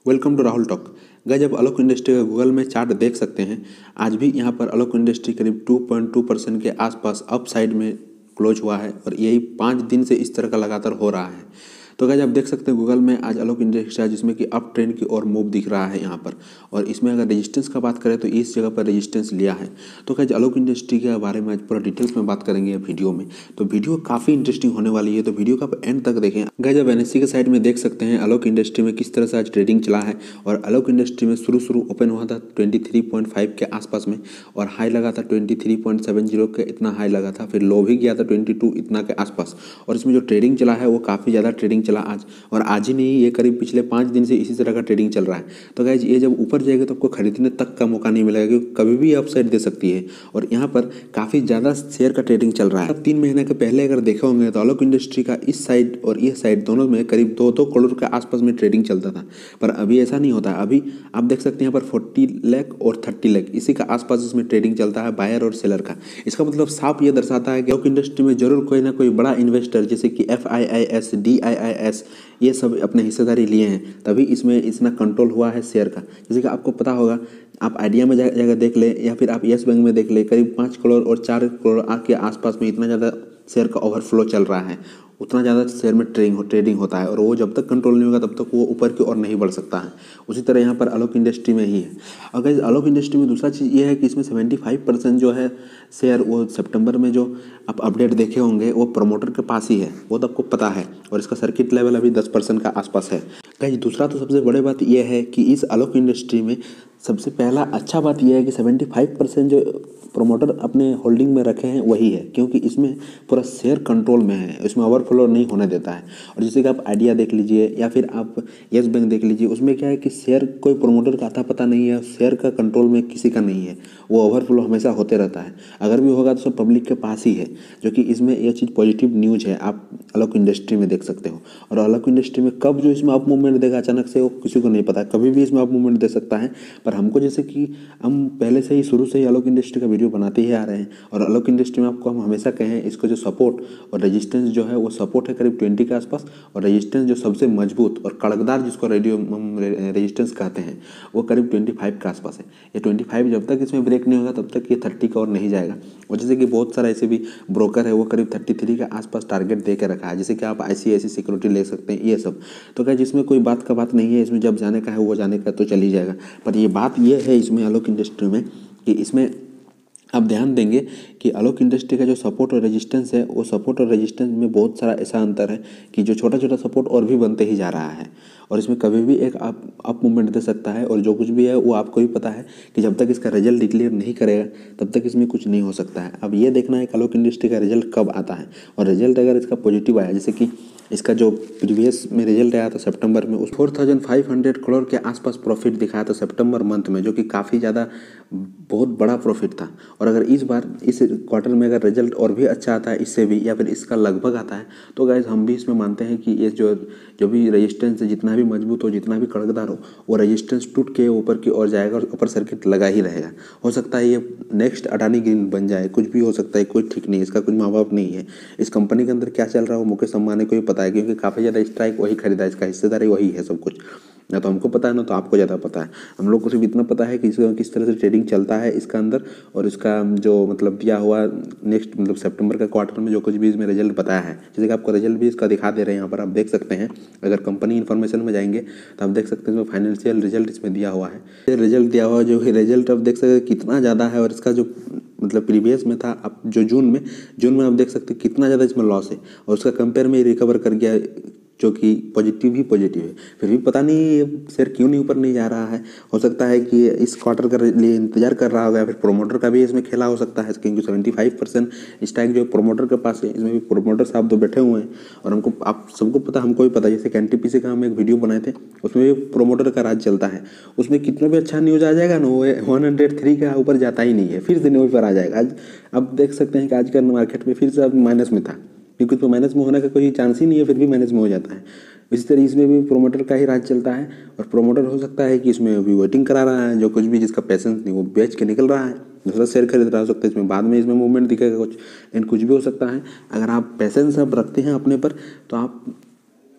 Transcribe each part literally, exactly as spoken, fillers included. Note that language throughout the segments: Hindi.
Welcome to Rahul talk. Guys, जब अलोक इंडस्ट्री का गूगल में चार्ट देख सकते हैं, आज भी यहाँ पर अलोक इंडस्ट्री करीब टू पॉइंट टू परसेंट के आसपास अप साइड में क्लोज हुआ है और यही पाँच दिन से इस तरह का लगातार हो रहा है। तो गाइस, आप देख सकते हैं गूगल में आज अलोक इंडस्ट्री है जिसमें कि अप ट्रेंड की ओर मूव दिख रहा है यहाँ पर। और इसमें अगर रेजिस्टेंस का बात करें तो इस जगह पर रेजिस्टेंस लिया है। तो गाइस, अलोक इंडस्ट्री के बारे में आज पूरा डिटेल्स में बात करेंगे वीडियो में। तो वीडियो काफ़ी इंटरेस्टिंग होने वाली है, तो वीडियो का एंड तक देखें। गाइस, आप एनएससी के साइड में देख सकते हैं अलोक इंडस्ट्री में किस तरह से आज ट्रेडिंग चला है। और अलोक इंडस्ट्री में शुरू शुरू ओपन हुआ था ट्वेंटी थ्री पॉइंट फाइव के आसपास में और हाई लगा था twenty three point seven zero के, इतना हाई लगा था। फिर लो भी गया था ट्वेंटी टू इतना के आसपास। और इसमें जो ट्रेडिंग चला है वो काफ़ी ज़्यादा ट्रेडिंग चला आज, और आज ही नहीं, ये करीब पिछले पाँच दिन से इसी तरह का ट्रेडिंग चल रहा है। तो गाइज, ये जब ऊपर जाएगा तो आपको खरीदने तक का मौका नहीं मिलेगा, क्योंकि कभी भी अपसाइड दे सकती है। और यहाँ पर काफ़ी ज़्यादा शेयर का ट्रेडिंग चल रहा है। अब तीन महीने के पहले अगर देखे होंगे तो अलोक इंडस्ट्री का इस साइड और ये साइड दोनों में करीब दो दो करोड़ के आसपास में ट्रेडिंग चलता था। पर अभी ऐसा नहीं होता। अभी आप देख सकते हैं यहाँ पर फोर्टी लाख और थर्टी लाख इसी का आसपास इसमें ट्रेडिंग चलता है, बायर और सेलर का। इसका मतलब साफ ये दर्शाता है कि अलोक इंडस्ट्री में जरूर कोई ना कोई बड़ा इन्वेस्टर, जैसे कि F I I S, D I I S, ये सब अपने हिस्सेदारी लिए हैं, तभी इसमें इतना कंट्रोल हुआ है शेयर का। जैसे कि आपको पता होगा, आप आइडिया में जाकर देख ले या फिर आप यस बैंक में देख ले, करीब पाँच करोड़ और चार करोड़ के आसपास में इतना ज़्यादा शेयर का ओवरफ्लो चल रहा है। उतना ज़्यादा शेयर में ट्रेडिंग ट्रेडिंग होता है और वो जब तक कंट्रोल नहीं होगा तब तक वो ऊपर की ओर नहीं बढ़ सकता है। उसी तरह यहाँ पर अलोक इंडस्ट्री में ही है। अगर अलोक इंडस्ट्री में दूसरा चीज़ ये है कि इसमें सेवेंटी फाइव परसेंट जो है शेयर, वो सितंबर में जो आप अपडेट देखे होंगे वो प्रमोटर के पास ही है, वो तो आपको पता है। और इसका सर्किट लेवल अभी दस परसेंट का आसपास है। गाइस, दूसरा तो सबसे बड़ी बात यह है कि इस अलोक इंडस्ट्री में सबसे पहला अच्छा बात यह है कि सेवेंटी फाइव परसेंट जो प्रोमोटर अपने होल्डिंग में रखे हैं वही है, क्योंकि इसमें पूरा शेयर कंट्रोल में है, इसमें ओवरफ्लो नहीं होने देता है। और जैसे कि आप आइडिया देख लीजिए या फिर आप यस बैंक देख लीजिए, उसमें क्या है कि शेयर कोई प्रोमोटर का आता पता नहीं है, शेयर का कंट्रोल में किसी का नहीं है, वो ओवरफ्लो हमेशा होते रहता है। अगर भी होगा तो सब पब्लिक के पास ही है, जो कि इसमें ये चीज़ पॉजिटिव न्यूज़ है, आप अलोक इंडस्ट्री में देख सकते हो। और अलोक इंडस्ट्री में कब जो इसमें अप मूवमेंट देगा अचानक से, वो किसी को नहीं पता, कभी भी इसमें अप मूवमेंट दे सकता है। पर हमको, जैसे कि हम पहले से ही शुरू से ही अलोक इंडस्ट्री का वीडियो बनाते ही आ रहे हैं, और अलोक इंडस्ट्री में आपको हम हमेशा कहें, इसको जो सपोर्ट और रेजिस्टेंस जो है वो सपोर्ट है करीब ट्वेंटी के आसपास, और रेजिस्टेंस जो सबसे मजबूत और कड़कदार जिसको रेडियो रेजिस्टेंस कहते हैं वो करीब ट्वेंटी फाइव के आसपास है। ये ट्वेंटी फाइव जब तक इसमें ब्रेक नहीं होगा तब तक ये थर्टी का और नहीं जाएगा। और जैसे कि बहुत सारा ऐसे भी ब्रोकर है वो करीब थर्टी थ्री के आसपास टारगेट दे के रखा है, जैसे कि आप आई सी आई सी सिक्योरिटी ले सकते हैं, ये सब। तो क्या, जिसमें कोई बात का बात नहीं है, इसमें जब जाने का है वो जाने का तो चल ही जाएगा। पर ये बात ये है इसमें अलोक इंडस्ट्री में कि इसमें आप ध्यान देंगे कि अलोक इंडस्ट्री का जो सपोर्ट और रेजिस्टेंस है, वो सपोर्ट और रेजिस्टेंस में बहुत सारा ऐसा अंतर है कि जो छोटा छोटा सपोर्ट और भी बनते ही जा रहा है, और इसमें कभी भी एक आप अप मूवमेंट दे सकता है। और जो कुछ भी है वो आपको भी पता है कि जब तक इसका रिजल्ट डिक्लेयर नहीं करेगा तब तक इसमें कुछ नहीं हो सकता है। अब ये देखना है कि अलोक इंडस्ट्री का रिजल्ट कब आता है, और रिजल्ट अगर इसका पॉजिटिव आया, जैसे कि इसका जो प्रीवियस में रिजल्ट आया था सितंबर में, उस four thousand five hundred crore के आसपास प्रॉफिट दिखाया था सितंबर मंथ में, जो कि काफ़ी ज़्यादा बहुत बड़ा प्रॉफिट था। और अगर इस बार इस क्वार्टर में अगर रिजल्ट और भी अच्छा आता है इससे भी, या फिर इसका लगभग आता है, तो गाइज हम भी इसमें मानते हैं कि ये जो जो भी रेजिस्टेंस है जितना भी मजबूत हो, जितना भी कड़कदार हो, वो रेजिस्टेंस टूट के ऊपर की ओर जाएगा और ऊपर सर्किट लगा ही रहेगा। हो सकता है ये नेक्स्ट अडानी ग्रीन बन जाए, कुछ भी हो सकता है, कोई ठीक नहीं, इसका कुछ माँ बाप नहीं है। इस कंपनी के अंदर क्या चल रहा है वो मुकेश अंबानी को भी पता है, क्योंकि काफ़ी ज़्यादा स्ट्राइक वही खरीदा है, इसका हिस्सेदारी वही है सब कुछ। ना तो हमको पता है ना तो आपको ज़्यादा पता है। हम लोग को सिर्फ इतना पता है कि इसका किस तरह से ट्रेडिंग चलता है इसका अंदर, और इसका जो मतलब दिया हुआ नेक्स्ट मतलब सितंबर का क्वार्टर में जो कुछ भी इसमें रिजल्ट बताया है, जैसे कि आपको रिजल्ट भी इसका दिखा दे रहे हैं यहाँ पर, आप देख सकते हैं। अगर कंपनी इन्फॉर्मेशन में जाएंगे तो आप देख सकते हैं इसमें फाइनेंशियल रिजल्ट इसमें दिया हुआ है। रिजल्ट दिया हुआ जो रिजल्ट आप देख सकते हैं कितना ज़्यादा है, और इसका जो मतलब प्रीवियस में था, अब जो जून में जून में आप देख सकते हैं कितना ज़्यादा इसमें लॉस है, और उसका कंपेयर में रिकवर कर गया, जो कि पॉजिटिव ही पॉजिटिव है। फिर भी पता नहीं ये शेयर क्यों नहीं ऊपर नहीं जा रहा है। हो सकता है कि इस क्वार्टर के लिए इंतजार कर रहा होगा, या फिर प्रोमोटर का भी इसमें खेला हो सकता है, क्योंकि सेवेंटी फाइव परसेंट स्टॉक जो प्रोमोटर के पास है, इसमें भी प्रोमोटर साहब दो बैठे हुए हैं। और हमको, आप सबको पता, हमको भी पता, जैसे एन टी पी सी का हम एक वीडियो बनाए थे, उसमें भी प्रोमोटर का राज चलता है। उसमें कितना भी अच्छा न्यूज़ आ जाएगा ना, वो वन हंड्रेड थ्री का ऊपर जाता ही नहीं है, फिर से न्यूज़ पर आ जाएगा। आज आप देख सकते हैं कि आज का मार्केट में फिर से अब माइनस में था, क्योंकि तो माइनस में होने का कोई चांस ही नहीं है, फिर भी माइनस में हो जाता है। इसी तरह इसमें भी प्रोमोटर का ही राज चलता है, और प्रोमोटर हो सकता है कि इसमें अभी वेटिंग करा रहा है, जो कुछ भी जिसका पैसेंस नहीं वो बेच के निकल रहा है, दूसरा शेयर खरीद रहा हो सकता है, इसमें बाद में इसमें मूवमेंट दिखेगा कुछ, लेकिन कुछ भी हो सकता है। अगर आप पैसेंस अब रखते हैं अपने पर, तो आप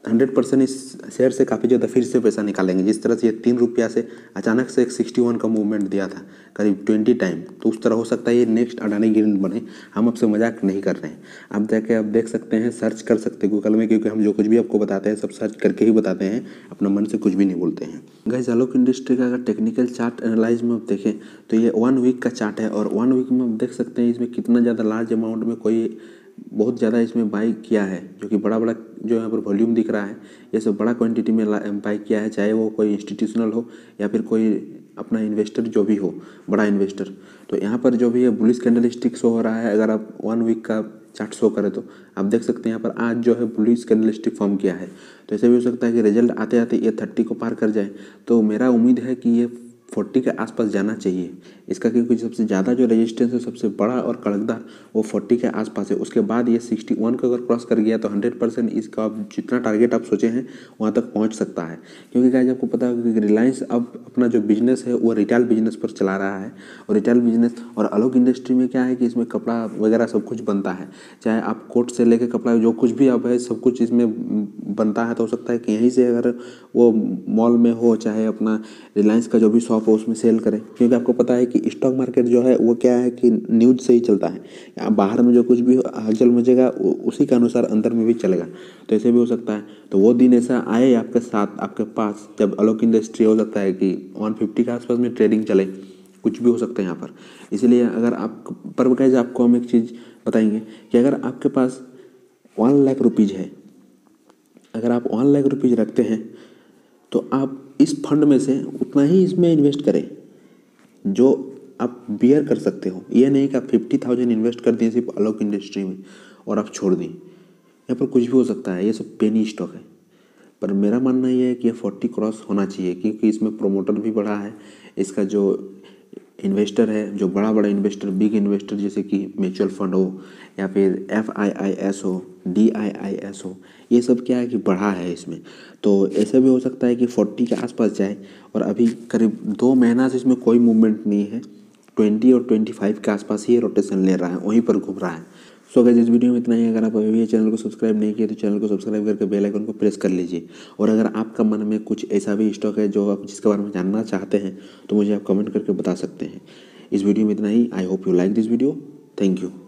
हंड्रेड परसेंट इस शेयर से काफ़ी ज़्यादा फिर से पैसा निकालेंगे। जिस तरह से ये तीन रुपया से अचानक से एक सिक्सटी वन का मूवमेंट दिया था करीब ट्वेंटी टाइम, तो उस तरह हो सकता है ये नेक्स्ट अडानी गिल्ड बने। हम आपसे मजाक नहीं कर रहे हैं, आप जाके आप देख सकते हैं, सर्च कर सकते हैं गूगल में, क्योंकि हम जो कुछ भी आपको बताते हैं सब सर्च करके ही बताते हैं, अपना मन से कुछ भी नहीं बोलते हैं। गाइस, आलोक इंडस्ट्री का अगर टेक्निकल चार्ट एनालाइज में आप देखें तो ये वन वीक का चार्ट है, और वन वीक में आप देख सकते हैं इसमें कितना ज़्यादा लार्ज अमाउंट में कोई बहुत ज़्यादा इसमें बाई किया है, जो कि बड़ा बड़ा जो यहाँ पर वॉल्यूम दिख रहा है ये सब बड़ा क्वांटिटी में बाई किया है, चाहे वो कोई इंस्टीट्यूशनल हो या फिर कोई अपना इन्वेस्टर जो भी हो, बड़ा इन्वेस्टर। तो यहाँ पर जो भी है बुलिश कैंडलस्टिक शो हो रहा है। अगर आप वन वीक का चार्ट शो करें तो आप देख सकते हैं यहाँ पर आज जो है बुलिश कैंडलस्टिक फॉर्म किया है। तो ऐसे भी हो सकता है कि रिजल्ट आते आते ये थर्टी को पार कर जाए। तो मेरा उम्मीद है कि ये फोर्टी के आसपास जाना चाहिए इसका, क्योंकि सबसे ज़्यादा जो रेजिस्टेंस है सबसे बड़ा और कड़कदार वो फोर्टी के आसपास है। उसके बाद ये सिक्सटी वन को अगर क्रॉस कर गया तो हंड्रेड परसेंट इसका आप जितना टारगेट आप सोचे हैं वहाँ तक पहुँच सकता है। क्योंकि गाइस आपको पता है कि रिलायंस अब अपना जो बिजनेस है वो रिटेल बिजनेस पर चला रहा है, और रिटेल बिजनेस और आलोक इंडस्ट्री में क्या है कि इसमें कपड़ा वगैरह सब कुछ बनता है, चाहे आप कोट से लेके कपड़ा जो कुछ भी आप है सब कुछ इसमें बनता है। तो हो सकता है कि यहीं से अगर वो मॉल में हो चाहे अपना रिलायंस का जो भी शॉप हो उसमें सेल करें, क्योंकि आपको पता है कि स्टॉक मार्केट जो है वो क्या है कि न्यूज़ से ही चलता है। यहाँ बाहर में जो कुछ भी हलचल मचेगा उसी के अनुसार अंदर में भी चलेगा। तो ऐसे भी हो सकता है, तो वो दिन ऐसा आए आपके साथ आपके पास जब आलोक इंडस्ट्री हो सकता है कि वन फिफ्टी के आसपास में ट्रेडिंग चले, कुछ भी हो सकता है यहाँ पर। इसलिए अगर आप पर गाइस आपको हम एक चीज़ बताएंगे कि अगर आपके पास वन लाख रुपीज़ है, अगर आप वन लाख रुपीज़ रखते हैं तो आप इस फंड में से उतना ही इसमें इन्वेस्ट करें जो आप बियर कर सकते हो। ये नहीं कि आप फिफ्टी थाउजेंड इन्वेस्ट कर दिए सिर्फ आलोक इंडस्ट्री में और आप छोड़ दें। यहाँ पर कुछ भी हो सकता है, ये सब पेनी स्टॉक है। पर मेरा मानना ये है कि ये फोर्टी क्रॉस होना चाहिए, क्योंकि इसमें प्रोमोटर भी बढ़ा है, इसका जो इन्वेस्टर है, जो बड़ा बड़ा इन्वेस्टर बिग इन्वेस्टर जैसे कि म्यूचुअल फंड हो या फिर एफ आई आई एस हो, डी आई आई एस हो, ये सब क्या है कि बढ़ा है इसमें। तो ऐसा भी हो सकता है कि फोर्टी के आसपास जाए, और अभी करीब दो महीना से इसमें कोई मूवमेंट नहीं है, ट्वेंटी और ट्वेंटी फाइव के आसपास ही रोटेशन ले रहा है, वहीं पर घूम रहा है। सो गाइस, इस वीडियो में इतना ही। अगर आप अभी भी चैनल को सब्सक्राइब नहीं किए तो चैनल को सब्सक्राइब करके बेल आइकन को प्रेस कर लीजिए। और अगर आपका मन में कुछ ऐसा भी स्टॉक है जो आप जिसके बारे में जानना चाहते हैं तो मुझे आप कमेंट करके बता सकते हैं। इस वीडियो में इतना ही। I hope you like this video. Thank you.